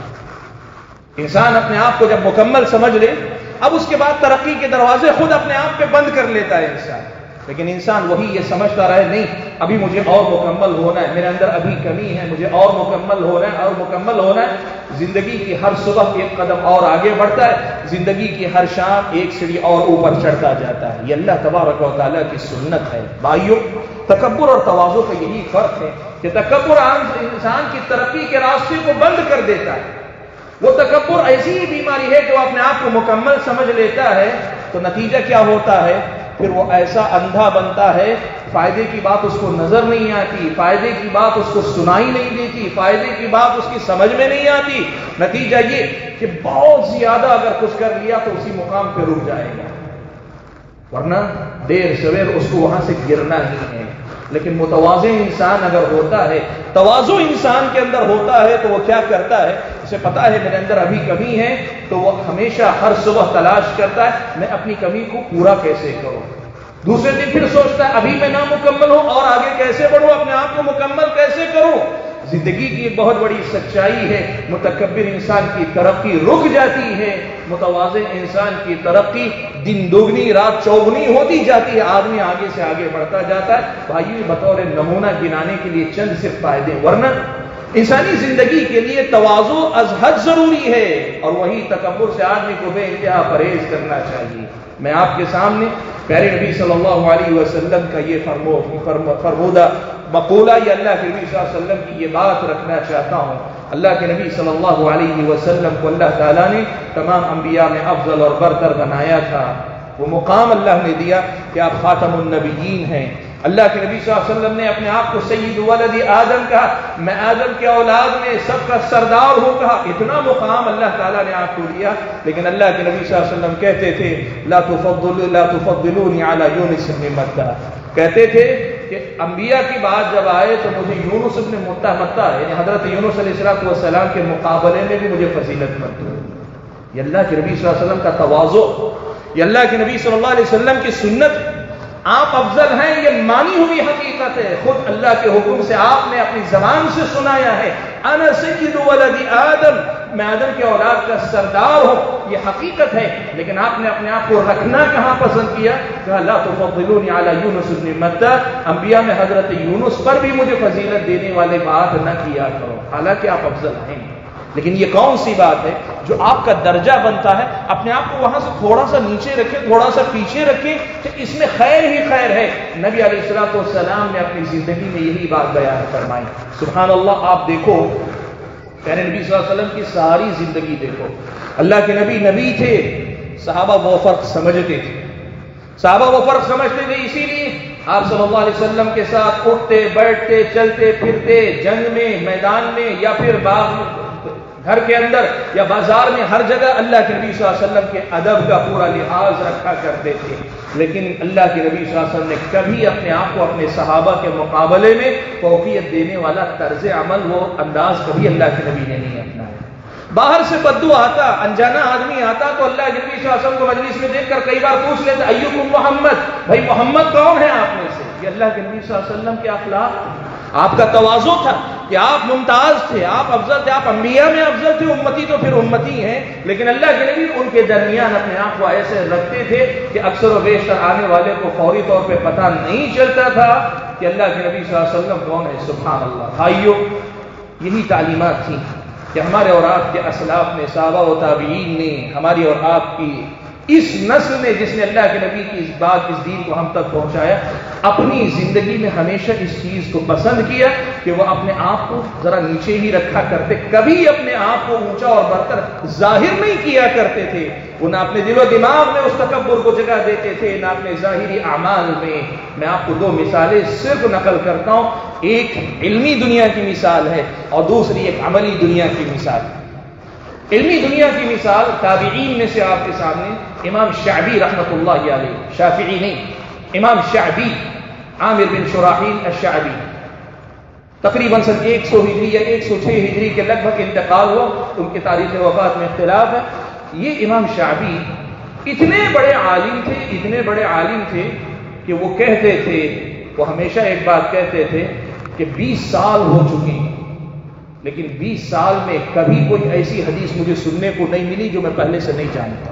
انسان اپنے آپ کو جب مکمل سمجھ لے, اب اس کے بعد ترقی کے دروازے خود اپنے آپ پہ بند کر لیتا ہے انسان. لیکن انسان وہی یہ سمجھتا رہے نہیں ابھی مجھے اور مکمل ہونا ہے, میرے اندر ابھی کمی ہے, مجھے اور مکمل ہونا ہے, اور مکمل ہونا ہے. زندگی کی ہر صبح ایک قدم اور آگے بڑھتا ہے, زندگی کی ہر شام ایک سیڑھی اور اوپر چڑھتا جاتا ہے. یہ اللہ تبارک و تعالیٰ کی سنت ہے. بھائیوں, تکبر اور تواضع کا یہی فرق ہے کہ تکبر انسان کی ترقی کے راستے کو بند کر دیتا ہے. وہ تکبر ایسی ہی بیماری ہے جو اپنے آپ کو مکمل سمجھ لیتا ہے تو نتیجہ کیا ہوتا ہے؟ پھر وہ ایسا اندھا بنتا ہے, فائدے کی بات اس کو نظر نہیں آتی, فائدے کی بات اس کو سنائی نہیں دیتی, فائدے کی بات اس کی سمجھ میں نہیں آتی. نتیجہ یہ کہ بہت زیادہ اگر کچھ کر لیا تو اسی مقام پہ رک جائے گا, ورنہ دیر سویر اس کو وہاں سے گرنا ہی ہے. لیکن متواضع انسان اگر ہوتا ہے, تواضع انسان کے اندر ہوتا ہے تو وہ کیا کرتا ہے؟ اسے پتا ہے میرے اندر ابھی کمی ہے تو وہ ہمیشہ ہر صبح تلاش کرتا ہے میں اپنی کمی کو پورا کیسے کروں. دوسرے دن پھر سوچتا ہے ابھی میں نامکمل ہوں اور آگے کیسے بڑھوں, اپنے آپ کو مکمل کیسے کروں. زندگی کی ایک بہت بڑی سچائی ہے, متکبر انسان کی ترقی رک جاتی ہے, متواضع انسان کی ترقی دن دوگنی رات چوگنی ہوتی جاتی ہے, آدمی آگے سے آگے بڑھتا جاتا ہے. بھائیو, بطور نمونہ گنانے کے لیے چند صرف فائدے, ورنہ انسانی زندگی کے لیے تواضع از حد ضروری ہے اور وہی تکبر سے آدمی کو بے انتہا پرہیز کرنا چاہیے. میں آپ کے سامنے پیارے نبی صلی اللہ علیہ وسلم کا یہ فرمودہ مقولہ یا اللہ کے نبی صلی اللہ علیہ وسلم کی یہ بات رکھنا چاہتا ہوں. اللہ کے نبی صلی اللہ علیہ وسلم کو اللہ تعالیٰ نے تمام انبیاء میں افضل اور برتر بنایا تھا. وہ مقام اللہ نے دیا کہ آپ خاتم النبیین ہیں. اللہ کے نبی صلی اللہ علیہ وسلم نے اپنے آپ کو سید ولد آدم کہا, میں آدم کے اولاد میں سب کا سردار ہوں کہا. اتنا مقام اللہ تعالیٰ نے آپ کو دیا. لیکن اللہ کے نبی صلی اللہ علیہ وسلم کہتے تھے لا تفضلونی علی یونس بن متى, کہتے تھے کہ انبیاء کی بات جب آئے تو مجھے یونس بن متى یعنی حضرت یونس علیہ السلام کے مقابلے میں بھی مجھے فضیلت مت دو. یہ اللہ کے نبی صلی اللہ علیہ وسلم کا تواضع, یہ اللہ کے نبی صلی اللہ علیہ وسلم کی سنت. آپ افضل ہیں یہ مانی ہوئی حقیقت ہے, خود اللہ کے حکم سے آپ نے اپنی زبان سے سنایا ہے انا سید ولد آدم, میں آدم کے اولاد کا سردار ہوں, یہ حقیقت ہے. لیکن آپ نے اپنے آپ کو رکھنا کہاں پسند کیا؟ کہا لا تفضلونی علی یونس بن متى, انبیاء میں حضرت یونس پر بھی مجھے فضیلت دینے والے بات نہ کیا کرو, حالانکہ آپ افضل ہیں. لیکن یہ کون سی بات ہے جو آپ کا درجہ بنتا ہے؟ اپنے آپ کو وہاں سے تھوڑا سا نیچے رکھیں, تھوڑا سا پیچھے رکھیں کہ اس میں خیر ہی خیر ہے. نبی علیہ السلام نے اپنی زندگی میں یہی بات بیان فرمائی. سبحان اللہ. آپ دیکھو پیارے نبی صلی اللہ علیہ وسلم کی ساری زندگی دیکھو. اللہ کے نبی تھے, صحابہ وہ فرق سمجھتے تھے, صحابہ وہ فرق سمجھتے تھے. اسی لیے آپ صلی اللہ علیہ وسلم کے ساتھ اٹھتے بیٹھتے چلتے پھرتے, جنگ میں, میدان میں, یا پھر باغ میں, گھر کے اندر یا بازار میں, ہر جگہ اللہ کے نبی صلی اللہ علیہ وسلم کے ادب کا پورا لحاظ رکھا کرتے تھے. لیکن اللہ کے نبی صلی اللہ علیہ وسلم نے کبھی اپنے آپ کو اپنے صحابہ کے مقابلے میں فوقیت دینے والا طرز عمل, وہ انداز کبھی اللہ کے نبی نے نہیں اپنایا. باہر سے بدو آتا, انجانا آدمی آتا تو اللہ کے نبی صلی اللہ علیہ وسلم کو مجلس میں دیکھ کر کئی بار پوچھ لیتے ایکم محمد, بھائی محمد کون ہے آپ میں سے؟ یہ اللہ کے نبی صلی اللہ علیہ وسلم کے اخلاق, آپ کا تواضع تھا. کہ آپ ممتاز تھے، آپ افضل تھے، آپ انبیاء میں افضل تھے، امتی تو پھر امتی ہیں، لیکن اللہ کے نبی ان کے درمیان اپنے آپ کو ایسے رکھتے تھے کہ اکثر و بیشتر آنے والے کو فوری طور پہ پتہ نہیں چلتا تھا کہ اللہ کے نبی صلی اللہ علیہ وسلم کون ہے۔ سبحان اللہ۔ بھائیو، یہی تعلیمات تھیں کہ ہمارے اور آپ کے اسلاف نے، صحابہ و تابعین نے، ہماری اور آپ کی اس نسل نے جس نے اللہ کے نبی کی اس بات، اس دین کو ہم تک پہنچایا، اپنی زندگی میں ہمیشہ اس چیز کو پسند کیا کہ وہ اپنے آپ کو ذرا نیچے ہی رکھا کرتے، کبھی اپنے آپ کو اونچا اور برتر ظاہر نہیں کیا کرتے تھے۔ وہ نہ اپنے دل و دماغ میں اس تکبر کو جگہ دیتے تھے، نہ اپنے ظاہری اعمال میں۔ میں آپ کو دو مثالیں صرف نقل کرتا ہوں، ایک علمی دنیا کی مثال ہے اور دوسری ایک عملی دنیا کی مثال ہے۔ علمی دنیا کی مثال تابعین میں سے آپ کے سامنے امام شعبی رحمۃ اللہ علیہ، شافعی نہیں، امام شعبی، عامر بن شراحیل الشعبی، تقریباً سن 100 ہجری یا 106 ہجری کے لگ بھگ انتقال ہوا، ان کی تاریخ وفات میں اختلاف ہے۔ یہ امام شعبی اتنے بڑے عالم تھے، اتنے بڑے عالم تھے کہ وہ کہتے تھے، وہ ہمیشہ ایک بات کہتے تھے کہ 20 سال ہو چکے ہیں، لیکن 20 سال میں کبھی کوئی ایسی حدیث مجھے سننے کو نہیں ملی جو میں پہلے سے نہیں جانتا۔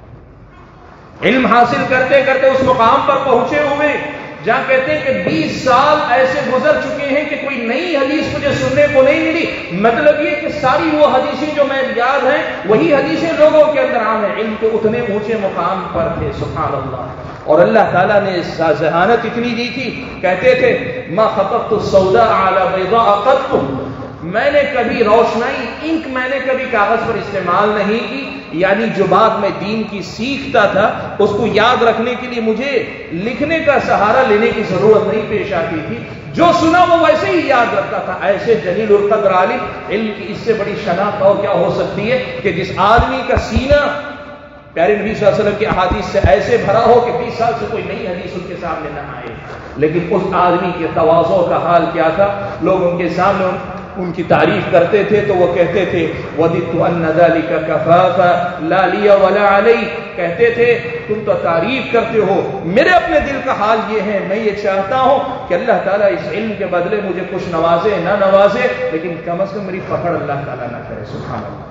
علم حاصل کرتے کرتے اس مقام پر پہنچے ہوئے جہاں کہتے ہیں کہ 20 سال ایسے گزر چکے ہیں کہ کوئی نئی حدیث مجھے سننے کو نہیں ملی۔ مطلب یہ کہ ساری وہ حدیثیں جو میں یاد ہیں وہی حدیثیں لوگوں کے اندر عام ہیں۔ علم کے اتنے اونچے مقام پر تھے، سبحان اللہ۔ اور اللہ تعالیٰ نے ذہانت اتنی دی تھی، کہتے تھے ما خطبت السوداء علی بیضاء قط، میں نے کبھی روشنائی، انک میں نے کبھی کاغذ پر استعمال نہیں کی، یعنی جو بات میں دین کی سیکھتا تھا اس کو یاد رکھنے کے لیے مجھے لکھنے کا سہارا لینے کی ضرورت نہیں پیش آتی تھی، جو سنا وہ ویسے ہی یاد رکھتا تھا۔ ایسے جلیل القدر عالم، علم کی اس سے بڑی شناخت اور کیا ہو سکتی ہے کہ جس آدمی کا سینہ پیارے نبی صلی اللہ علیہ وسلم کی احادیث سے ایسے بھرا ہو کہ 20 سال سے کوئی نئی حدیث ان کے سامنے نہ آئے، لیکن اس آدمی کے تواضع کا حال کیا تھا؟ لوگ ان کے سامنے ان کی تعریف کرتے تھے تو وہ کہتے تھے وَدِدْتُ أَنَّ ذَلِكَ كَفَافًا لَا لِيَ وَلَا عَلَيْ، کہتے تھے تم تو تعریف کرتے ہو، میرے اپنے دل کا حال یہ ہے، میں یہ چاہتا ہوں کہ اللہ تعالیٰ اس علم کے بدلے مجھے کچھ نوازے نہ نوازے، لیکن کم از کم میری پکڑ اللہ تعالیٰ نہ کرے۔ سبحان اللہ۔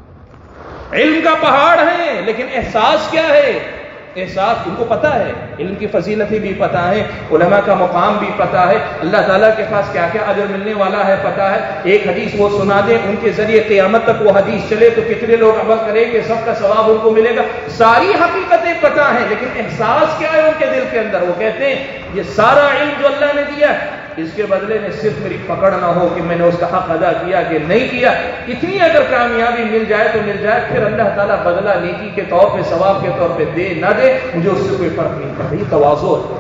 علم کا پہاڑ ہے، لیکن احساس کیا ہے؟ احساس ان کو پتا ہے، علم کی فضیلتیں بھی پتا ہے، علماء کا مقام بھی پتا ہے، اللہ تعالیٰ کے پاس کیا کیا اجر ملنے والا ہے پتا ہے۔ ایک حدیث وہ سنا دیں، ان کے ذریعے قیامت تک وہ حدیث چلے تو کتنے لوگ عمل کریں گے، سب کا ثواب ان کو ملے گا، ساری حقیقتیں پتا ہیں، لیکن احساس کیا ہے ان کے دل کے اندر؟ وہ کہتے ہیں یہ سارا علم جو اللہ نے دیا اس کے بدلے میں صرف میری پکڑ نہ ہو کہ میں نے اس کا حق ادا کیا کہ نہیں کیا، اتنی اگر کامیابی مل جائے تو مل جائے، پھر اللہ تعالیٰ بدلہ نیکی کے طور پہ، ثواب کے طور پہ دے نہ دے، مجھے اس سے کوئی فرق نہیں پڑتا۔ یہ تواضع ہے،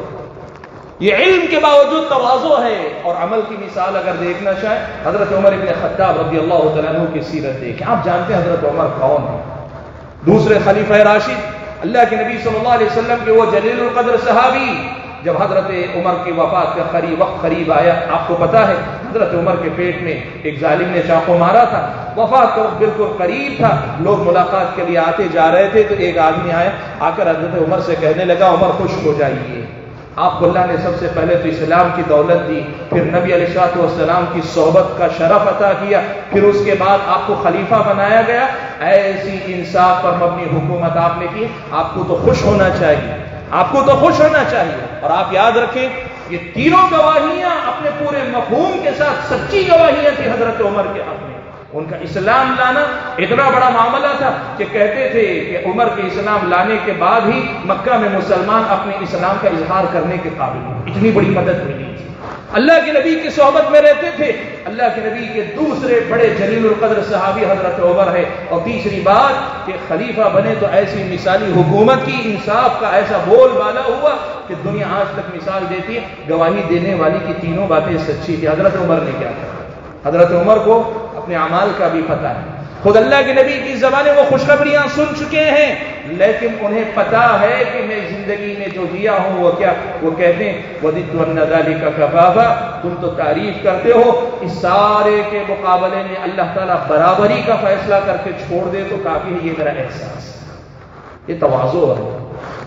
یہ علم کے باوجود تواضع ہے۔ اور عمل کی مثال اگر دیکھنا چاہیں، حضرت عمر بن خطاب رضی اللہ تعالیٰ عنہ کی سیرت دیکھیں۔ آپ جانتے ہیں حضرت عمر کون ہے؟ دوسرے خلیفہ راشد، اللہ کے نبی صلی اللہ علیہ وسلم کے وہ جلیل القدر صحابی۔ جب حضرت عمر کی وفات کا وقت قریب آیا، آپ کو پتا ہے حضرت عمر کے پیٹ میں ایک ظالم نے چاقو مارا تھا، وفات کا وقت بالکل قریب تھا، لوگ ملاقات کے لیے آتے جا رہے تھے تو ایک آدمی آیا، آ کر حضرت عمر سے کہنے لگا عمر خوش ہو جائیے، آپ کو اللہ نے سب سے پہلے تو اسلام کی دولت دی، پھر نبی علیہ الصلوۃ والسلام کی صحبت کا شرف عطا کیا، پھر اس کے بعد آپ کو خلیفہ بنایا گیا، ایسی انصاف پر مبنی حکومت آپ نے کی، آپ کو تو خوش ہونا چاہیے، آپ کو تو خوش ہونا چاہیے۔ اور آپ یاد رکھیں یہ تینوں گواہیاں اپنے پورے مفہوم کے ساتھ سچی گواہیاں تھی حضرت عمر کے حق میں۔ ان کا اسلام لانا اتنا بڑا معاملہ تھا کہ کہتے تھے کہ عمر کے اسلام لانے کے بعد ہی مکہ میں مسلمان اپنے اسلام کا اظہار کرنے کے قابل ہوئے، اتنی بڑی مدد ملی تھی۔ اللہ کے نبی کی صحبت میں رہتے تھے، اللہ کے نبی کے دوسرے بڑے جلیل القدر صحابی حضرت عمر ہے، اور تیسری بات کہ خلیفہ بنے تو ایسی مثالی حکومت کی، انصاف کا ایسا بول بالا ہوا کہ دنیا آج تک مثال دیتی ہے، گواہی دینے والی کی تینوں باتیں سچی تھی۔ حضرت عمر نے کیا کہا؟ حضرت عمر کو اپنے اعمال کا بھی پتہ ہے، خود اللہ کے نبی کی زبانیں وہ خوشخبریاں سن چکے ہیں، لیکن انہیں پتا ہے کہ میں زندگی میں جو دیا ہوں وہ کیا، وہ کہتے ہیں وَدِدْتُ أَنَّ ذَلِكَ كَفَافًا، تم تو تعریف کرتے ہو، اس سارے کے مقابلے میں اللہ تعالیٰ برابری کا فیصلہ کر کے چھوڑ دے تو کافی ہے، یہ میرا احساس، یہ تواضع ہے۔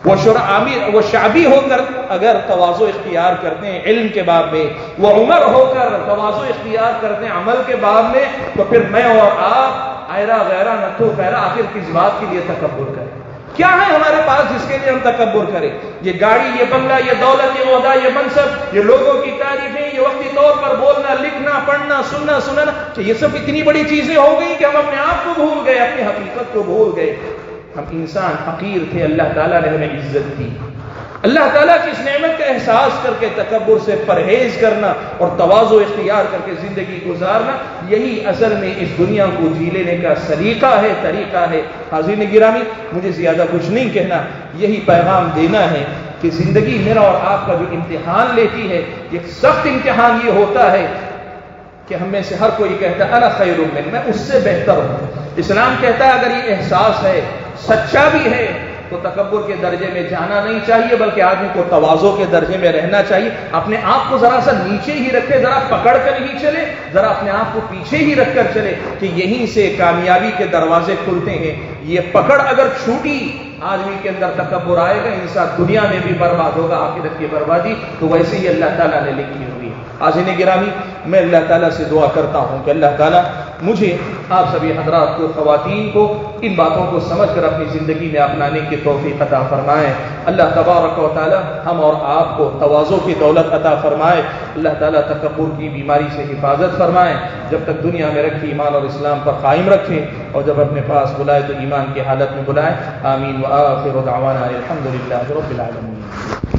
وہ شعبی ہو کر اگر تواضع اختیار کرتے ہیں علم کے باب میں، وہ عمر ہو کر تواضع اختیار کرتے ہیں عمل کے باب میں، تو پھر میں اور آپ ایرا غیرہ نتھو پیرا آخر کس بات کے لیے تکبر کریں؟ کیا ہے ہمارے پاس جس کے لیے ہم تکبر کریں؟ یہ گاڑی، یہ بنگلہ، یہ دولت، یہ عہدہ، یہ منصب، یہ لوگوں کی تعریفیں، یہ وقتی طور پر بولنا، لکھنا، پڑھنا، سننا، سننا، کہ یہ سب اتنی بڑی چیزیں ہو گئی کہ ہم اپنے آپ کو بھول گئے، اپنی حقیقت کو بھول گئے۔ ہم انسان حقیر تھے، اللہ تعالیٰ نے ہمیں عزت دی۔ اللہ تعالیٰ کی اس نعمت کا احساس کر کے تکبر سے پرہیز کرنا اور تواضع اختیار کر کے زندگی گزارنا، یہی اصل میں اس دنیا کو جی لینے کا سلیقہ ہے، طریقہ ہے۔ حاضرین گرامی، مجھے زیادہ کچھ نہیں کہنا، یہی پیغام دینا ہے کہ زندگی میرا اور آپ کا جو امتحان لیتی ہے، ایک سخت امتحان یہ ہوتا ہے کہ ہم میں سے ہر کوئی کہتا ہے انا خیر من، میں اس سے بہتر ہوں۔ اسلام کہتا ہے اگر یہ احساس ہے، سچا بھی ہے، تو تکبر کے درجے میں جانا نہیں چاہیے، بلکہ آدمی کو تواضع کے درجے میں رہنا چاہیے۔ اپنے آپ کو ذرا سا نیچے ہی رکھے، ذرا پکڑ کر ہی چلے، ذرا اپنے آپ کو پیچھے ہی رکھ کر چلے، کہ یہیں سے کامیابی کے دروازے کھلتے ہیں۔ یہ پکڑ اگر چھوٹی آدمی کے اندر تکبر آئے گا، انسان دنیا میں بھی برباد ہوگا، آخرت کی بربادی تو ویسے ہی اللہ تعالیٰ نے لکھی ہوئی ہے۔ حاضرین گرامی، میں اللہ تعالیٰ سے دعا کرتا ہوں کہ اللہ تعالیٰ مجھے، آپ سبھی حضرات کو، خواتین کو، ان باتوں کو سمجھ کر اپنی زندگی میں اپنانے کی توفیق عطا فرمائے۔ اللہ تبارک و تعالیٰ ہم اور آپ کو تواضع کی دولت عطا فرمائے۔ اللہ تعالیٰ تکبر کی بیماری سے حفاظت فرمائے، جب تک دنیا میں رکھے ایمان اور اسلام پر قائم رکھے، اور جب اپنے پاس بلائے تو ایمان کی حالت میں بلائے۔ آمین وآخر دعوانا الحمدللہ رب العالمین۔